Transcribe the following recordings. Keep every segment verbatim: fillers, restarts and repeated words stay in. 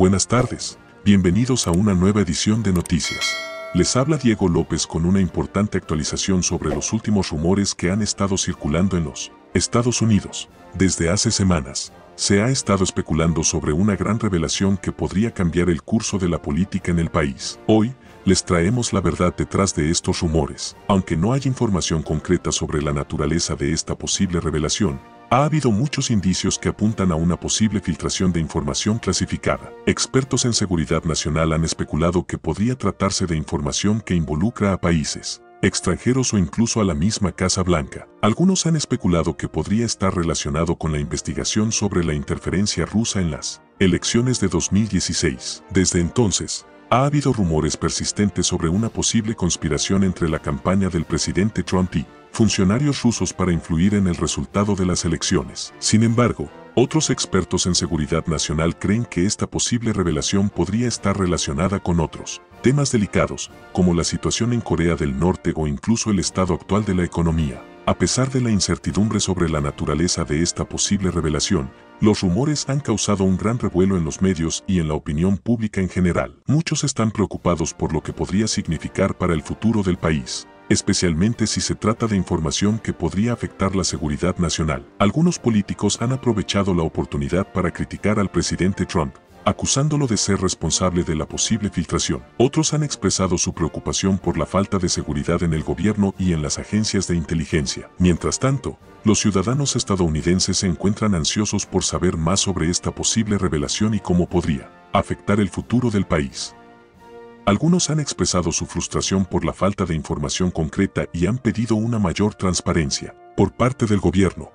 Buenas tardes, bienvenidos a una nueva edición de Noticias. Les habla Diego López con una importante actualización sobre los últimos rumores que han estado circulando en los Estados Unidos. Desde hace semanas, se ha estado especulando sobre una gran revelación que podría cambiar el curso de la política en el país. Hoy, les traemos la verdad detrás de estos rumores. Aunque no hay información concreta sobre la naturaleza de esta posible revelación, ha habido muchos indicios que apuntan a una posible filtración de información clasificada. Expertos en seguridad nacional han especulado que podría tratarse de información que involucra a países extranjeros o incluso a la misma Casa Blanca. Algunos han especulado que podría estar relacionado con la investigación sobre la interferencia rusa en las elecciones de dos mil dieciséis. Desde entonces, ha habido rumores persistentes sobre una posible conspiración entre la campaña del presidente Trump y funcionarios rusos para influir en el resultado de las elecciones. Sin embargo, otros expertos en seguridad nacional creen que esta posible revelación podría estar relacionada con otros temas delicados, como la situación en Corea del Norte o incluso el estado actual de la economía. A pesar de la incertidumbre sobre la naturaleza de esta posible revelación, los rumores han causado un gran revuelo en los medios y en la opinión pública en general. Muchos están preocupados por lo que podría significar para el futuro del país, especialmente si se trata de información que podría afectar la seguridad nacional. Algunos políticos han aprovechado la oportunidad para criticar al presidente Trump, acusándolo de ser responsable de la posible filtración. Otros han expresado su preocupación por la falta de seguridad en el gobierno y en las agencias de inteligencia. Mientras tanto, los ciudadanos estadounidenses se encuentran ansiosos por saber más sobre esta posible revelación y cómo podría afectar el futuro del país. Algunos han expresado su frustración por la falta de información concreta y han pedido una mayor transparencia por parte del gobierno.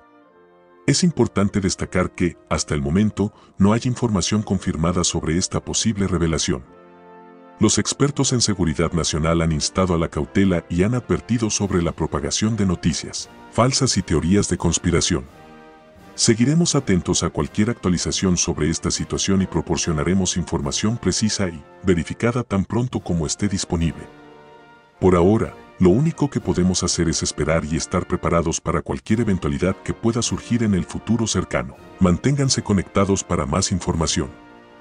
Es importante destacar que, hasta el momento, no hay información confirmada sobre esta posible revelación. Los expertos en seguridad nacional han instado a la cautela y han advertido sobre la propagación de noticias falsas y teorías de conspiración. Seguiremos atentos a cualquier actualización sobre esta situación y proporcionaremos información precisa y verificada tan pronto como esté disponible. Por ahora, lo único que podemos hacer es esperar y estar preparados para cualquier eventualidad que pueda surgir en el futuro cercano. Manténganse conectados para más información.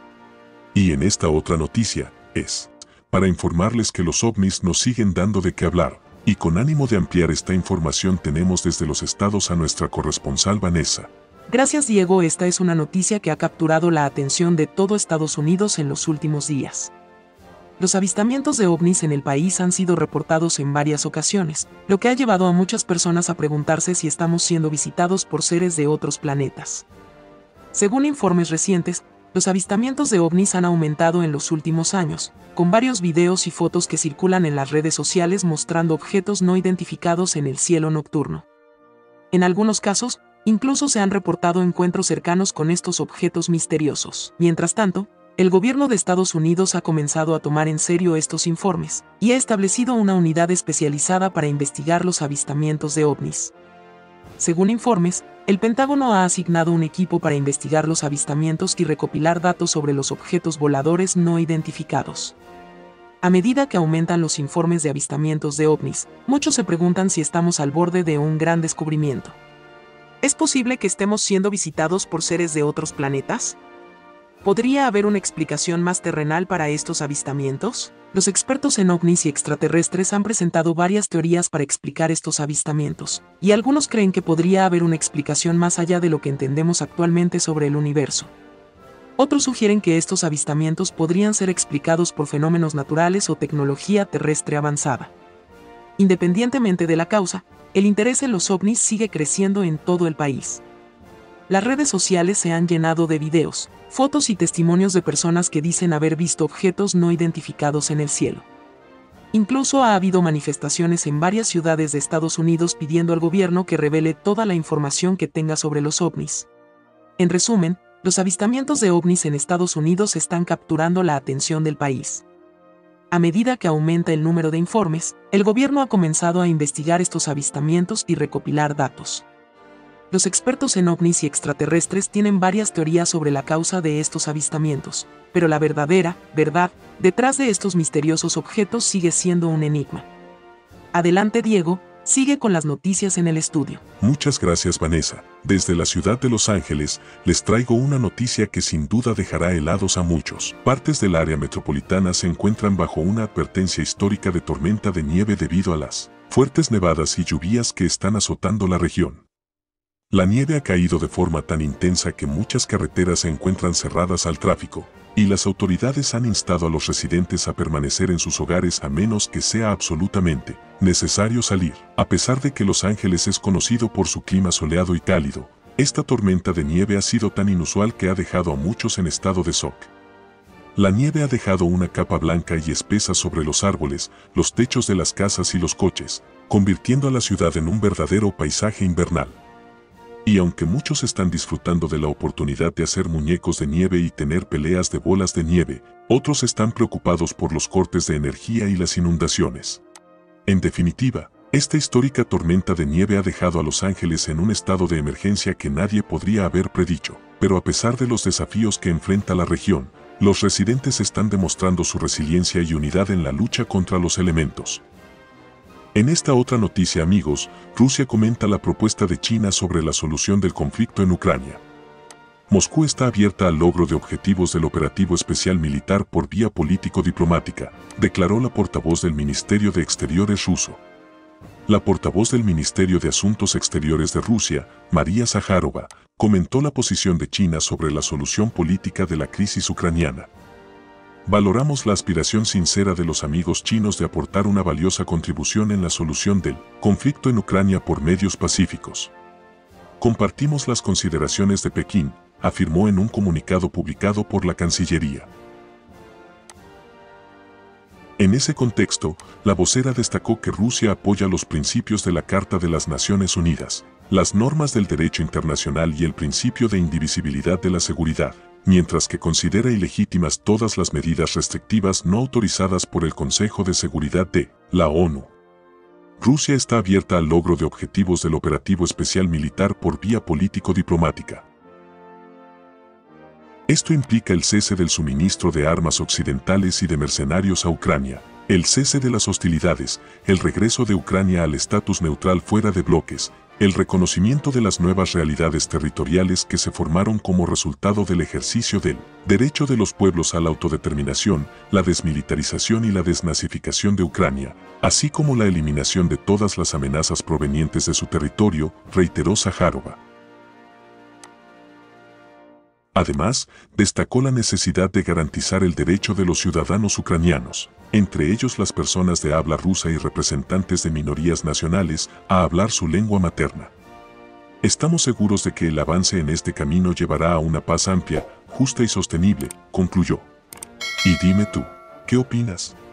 Y en esta otra noticia, es para informarles que los ovnis nos siguen dando de qué hablar, y con ánimo de ampliar esta información tenemos desde los estados a nuestra corresponsal Vanessa. Gracias, Diego. Esta es una noticia que ha capturado la atención de todo Estados Unidos en los últimos días. Los avistamientos de ovnis en el país han sido reportados en varias ocasiones, lo que ha llevado a muchas personas a preguntarse si estamos siendo visitados por seres de otros planetas. Según informes recientes, los avistamientos de ovnis han aumentado en los últimos años, con varios videos y fotos que circulan en las redes sociales mostrando objetos no identificados en el cielo nocturno. En algunos casos, incluso se han reportado encuentros cercanos con estos objetos misteriosos. Mientras tanto, el gobierno de Estados Unidos ha comenzado a tomar en serio estos informes y ha establecido una unidad especializada para investigar los avistamientos de ovnis. Según informes, el Pentágono ha asignado un equipo para investigar los avistamientos y recopilar datos sobre los objetos voladores no identificados. A medida que aumentan los informes de avistamientos de ovnis, muchos se preguntan si estamos al borde de un gran descubrimiento. ¿Es posible que estemos siendo visitados por seres de otros planetas? ¿Podría haber una explicación más terrenal para estos avistamientos? Los expertos en ovnis y extraterrestres han presentado varias teorías para explicar estos avistamientos, y algunos creen que podría haber una explicación más allá de lo que entendemos actualmente sobre el universo. Otros sugieren que estos avistamientos podrían ser explicados por fenómenos naturales o tecnología terrestre avanzada. Independientemente de la causa, el interés en los ovnis sigue creciendo en todo el país. Las redes sociales se han llenado de videos, fotos y testimonios de personas que dicen haber visto objetos no identificados en el cielo. Incluso ha habido manifestaciones en varias ciudades de Estados Unidos pidiendo al gobierno que revele toda la información que tenga sobre los ovnis. En resumen, los avistamientos de ovnis en Estados Unidos están capturando la atención del país. A medida que aumenta el número de informes, el gobierno ha comenzado a investigar estos avistamientos y recopilar datos. Los expertos en ovnis y extraterrestres tienen varias teorías sobre la causa de estos avistamientos, pero la verdadera verdad detrás de estos misteriosos objetos sigue siendo un enigma. Adelante, Diego, Sigue con las noticias en el estudio. Muchas gracias, Vanessa. Desde la ciudad de Los Ángeles, les traigo una noticia que sin duda dejará helados a muchos. Partes del área metropolitana se encuentran bajo una advertencia histórica de tormenta de nieve debido a las fuertes nevadas y lluvias que están azotando la región. La nieve ha caído de forma tan intensa que muchas carreteras se encuentran cerradas al tráfico, y las autoridades han instado a los residentes a permanecer en sus hogares a menos que sea absolutamente necesario salir. A pesar de que Los Ángeles es conocido por su clima soleado y cálido, esta tormenta de nieve ha sido tan inusual que ha dejado a muchos en estado de shock. La nieve ha dejado una capa blanca y espesa sobre los árboles, los techos de las casas y los coches, convirtiendo a la ciudad en un verdadero paisaje invernal. Y aunque muchos están disfrutando de la oportunidad de hacer muñecos de nieve y tener peleas de bolas de nieve, otros están preocupados por los cortes de energía y las inundaciones. En definitiva, esta histórica tormenta de nieve ha dejado a Los Ángeles en un estado de emergencia que nadie podría haber predicho. Pero a pesar de los desafíos que enfrenta la región, los residentes están demostrando su resiliencia y unidad en la lucha contra los elementos. En esta otra noticia, amigos, Rusia comenta la propuesta de China sobre la solución del conflicto en Ucrania. Moscú está abierta al logro de objetivos del operativo especial militar por vía político-diplomática, declaró la portavoz del Ministerio de Exteriores ruso. La portavoz del Ministerio de Asuntos Exteriores de Rusia, María Zaharova, comentó la posición de China sobre la solución política de la crisis ucraniana. Valoramos la aspiración sincera de los amigos chinos de aportar una valiosa contribución en la solución del conflicto en Ucrania por medios pacíficos. Compartimos las consideraciones de Pekín, afirmó en un comunicado publicado por la Cancillería. En ese contexto, la vocera destacó que Rusia apoya los principios de la Carta de las Naciones Unidas, las normas del derecho internacional y el principio de indivisibilidad de la seguridad, mientras que considera ilegítimas todas las medidas restrictivas no autorizadas por el Consejo de Seguridad de la ONU. Rusia está abierta al logro de objetivos del operativo especial militar por vía político-diplomática. Esto implica el cese del suministro de armas occidentales y de mercenarios a Ucrania, el cese de las hostilidades, el regreso de Ucrania al estatus neutral fuera de bloques, el reconocimiento de las nuevas realidades territoriales que se formaron como resultado del ejercicio del derecho de los pueblos a la autodeterminación, la desmilitarización y la desnazificación de Ucrania, así como la eliminación de todas las amenazas provenientes de su territorio, reiteró Zaharova. Además, destacó la necesidad de garantizar el derecho de los ciudadanos ucranianos, entre ellos las personas de habla rusa y representantes de minorías nacionales, a hablar su lengua materna. Estamos seguros de que el avance en este camino llevará a una paz amplia, justa y sostenible, concluyó. Y dime tú, ¿qué opinas?